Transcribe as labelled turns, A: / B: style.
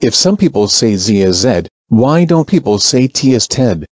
A: If some people say Z as Z, why don't people say T as TED?